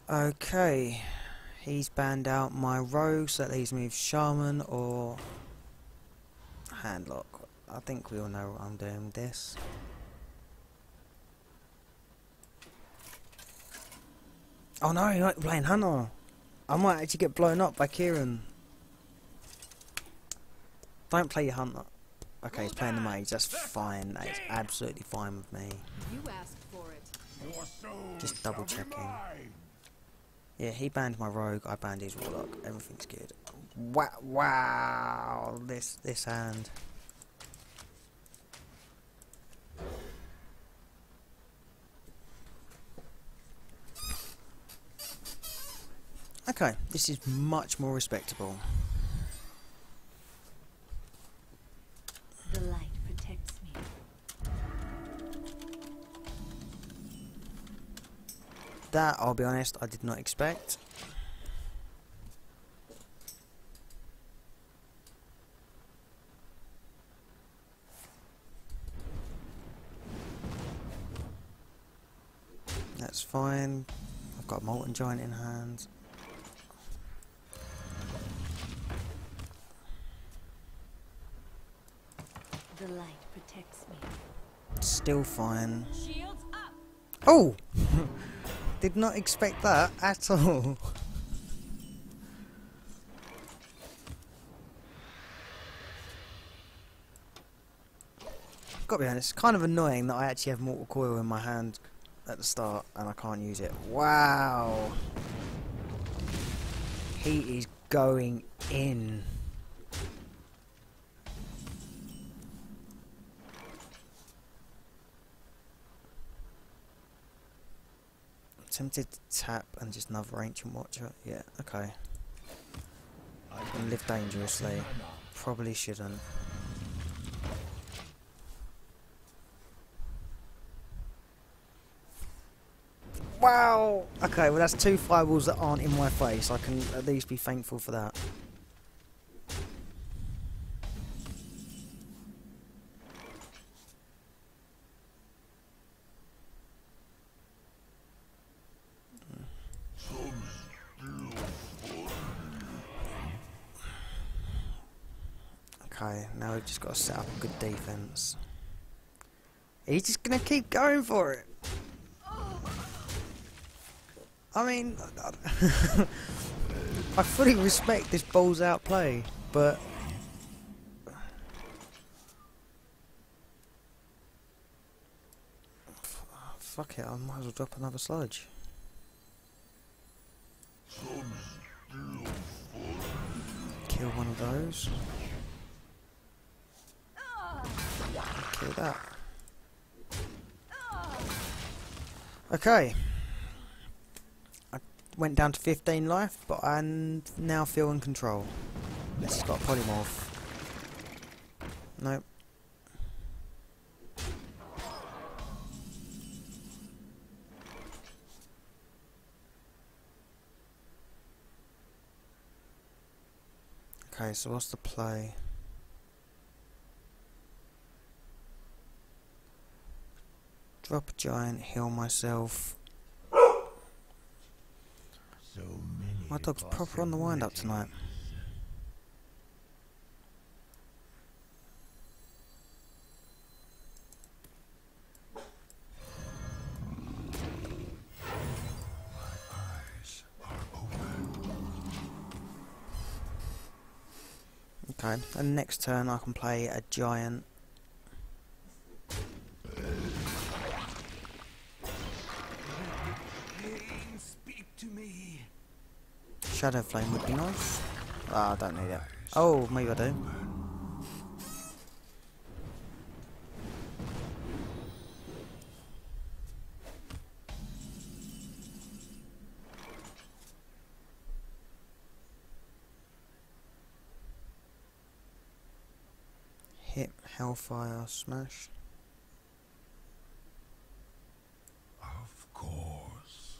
Okay, he's banned out my rogue, so that leaves me with shaman or handlock. I think we all know what I'm doing with this. Oh no, you're not playing hunter. I might actually get blown up by Kieran. Don't play your hunter. Okay, he's playing the mage. That's fine. That is absolutely fine with me. You asked for it. Just double checking. Yeah, he banned my rogue. I banned his warlock. Everything's good. Wow! Wow! This hand. Okay, this is much more respectable. The light protects me. That, I'll be honest, I did not expect. That's fine. I've got a Molten Giant in hand. The light protects me. Still fine. Shields up. Oh! Did not expect that at all. Gotta be honest, it's kind of annoying that I actually have Mortal Coil in my hand at the start and I can't use it. Wow! He is going in. Tempted to tap and just another Ancient Watcher. Yeah, okay. And live dangerously. Probably shouldn't. Wow! Okay, well that's two fireballs that aren't in my face. I can at least be thankful for that. Okay, now we've just got to set up a good defense. He's just gonna keep going for it. I mean, I fully respect this balls out play, but fuck it, I might as well drop another sludge. Kill one of those. Kill that. Okay. I went down to 15 life, but I now feel in control. This has got a polymorph. Nope. Okay, so what's the play? Drop a giant, heal myself. My dog's proper on the wind up tonight. Okay, and next turn I can play a giant. Shadow Flame would be nice. Ah, I don't need it. Oh, maybe I do. Hit Hellfire Smash. Of course.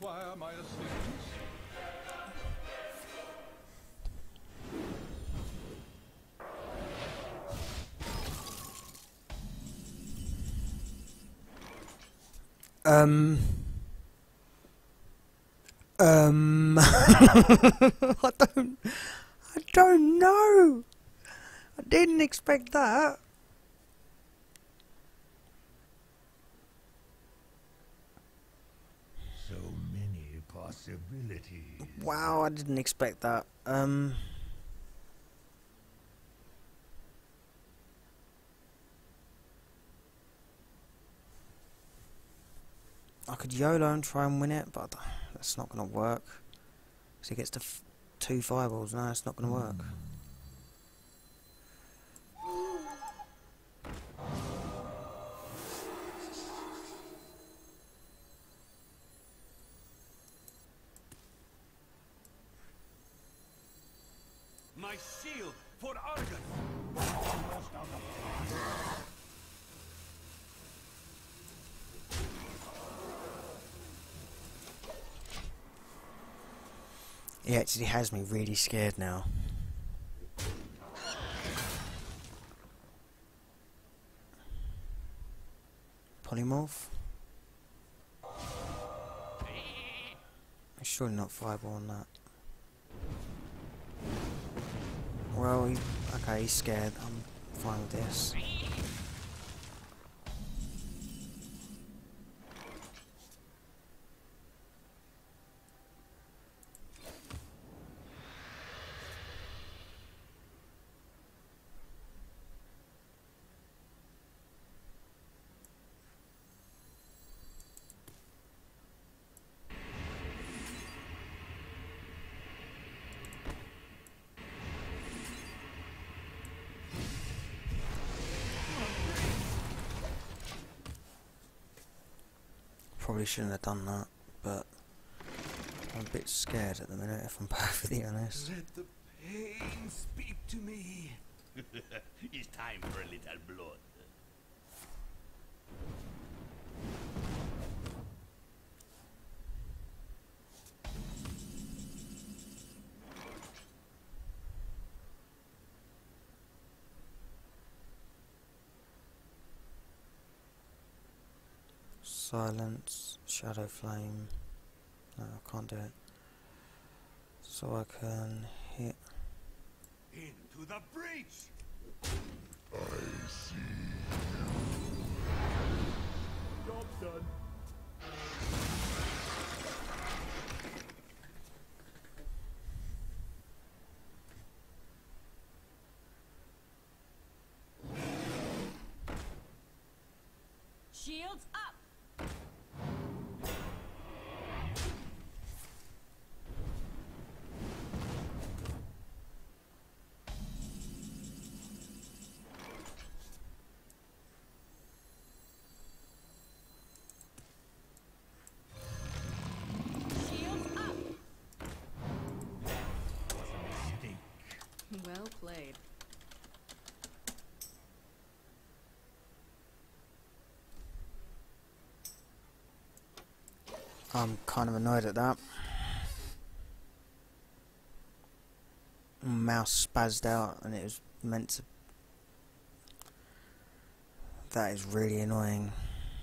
require my assistance? I don't know. I didn't expect that. So many possibilities. Wow, I didn't expect that. I could YOLO and try and win it, but that's not going to work. Because he gets to 2 fireballs. No, it's not going to work. My shield for Argus! He actually has me really scared now. Polymorph? Surely not fireball on that. Well, okay, he's scared. I'm fine with this. Probably shouldn't have done that, but I'm a bit scared at the minute, if I'm perfectly honest. Let the pain speak to me. It's time for a little blood. Silence, shadow flame. No, I can't do it. So I can hit. Into the breach! I see. Job done. Shields up! Shields up! Well played. I'm kind of annoyed at that. Mouse spazzed out and it was meant to... That is really annoying.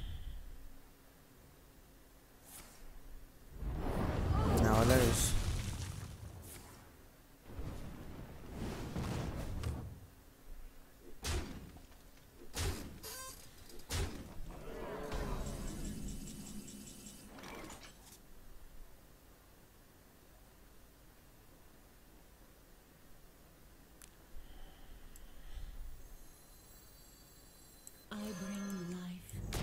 Now I lose. I bring life.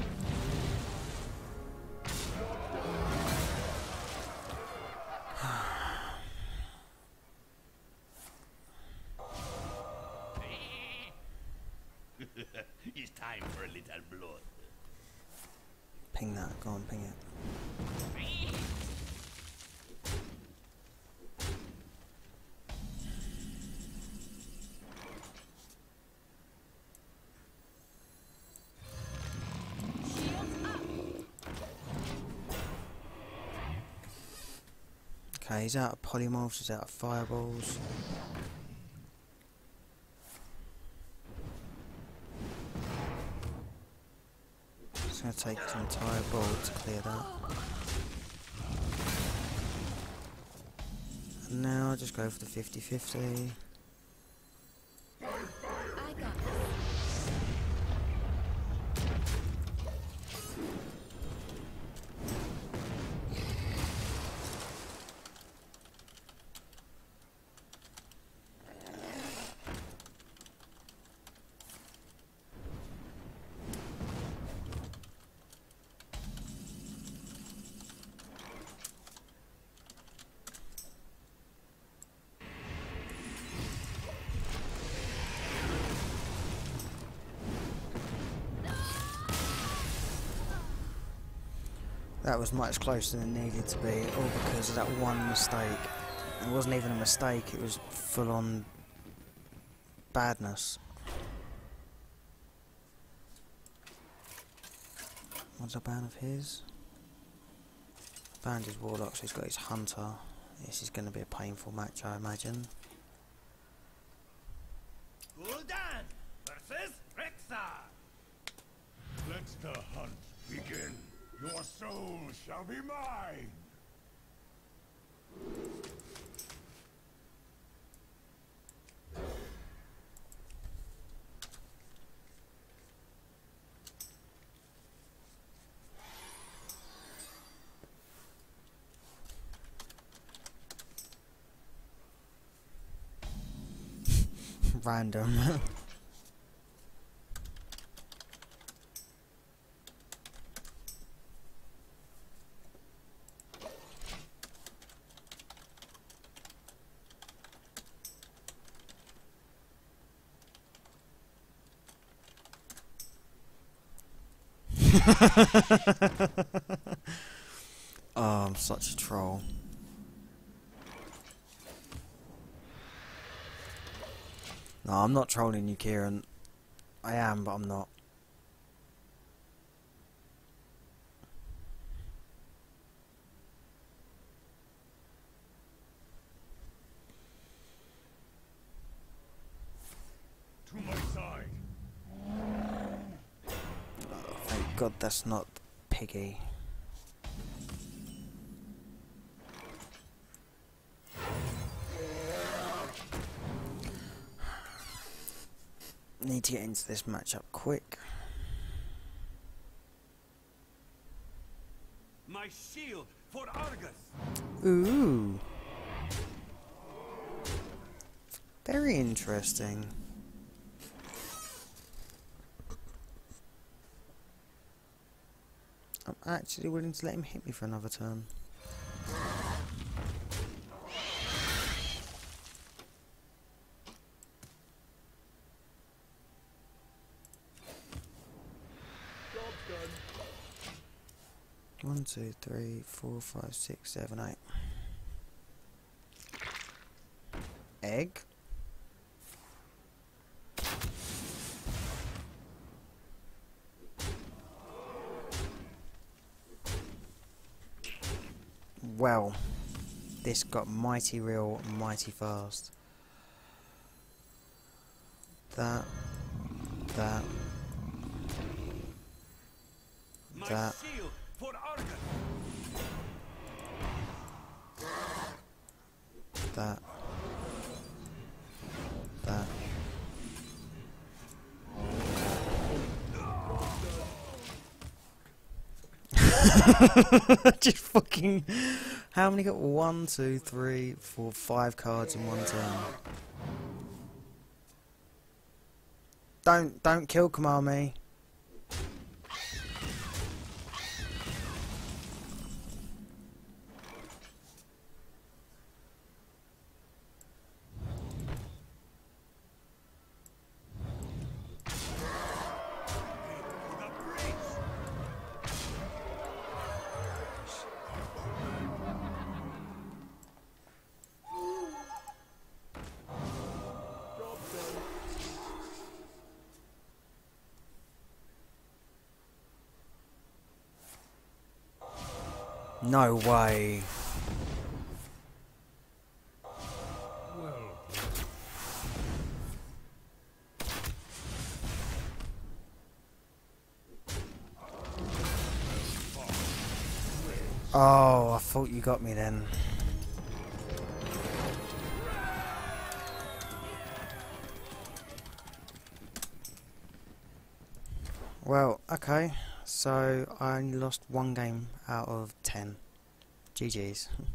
It's time for a little blood. Ping that, go on, ping it. Shields up! Okay, he's out of polymorphs, he's out of fireballs. It's going to take his entire board to clear that. And now I just go for the 50-50. I got That was much closer than it needed to be, all because of that one mistake. It wasn't even a mistake, it was full on badness. What's a ban of his? Banned his warlock, so he's got his hunter. This is going to be a painful match, I imagine. Gul'dan versus Rexxar. Let the hunt begin. Your soul shall be mine. Random. Oh, I'm such a troll. No, I'm not trolling you, Kieran. I am, but I'm not. To my side. Thank God that's not Piggy. Need to get into this matchup quick. My shield for Argus. Ooh. Very interesting. I'm actually willing to let him hit me for another turn. Job done. 1, 2, 3, 4, 5, 6, 7, 8. Egg. Well, this got mighty real, mighty fast. That. My That. shield for Argus. That. Just fucking. How many got? 1, 2, 3, 4, 5 cards in one turn. Don't kill Kamami. The breach. Job done. No way. Oh, I thought you got me then. Well, okay. So I only lost one game out of 10. GG's.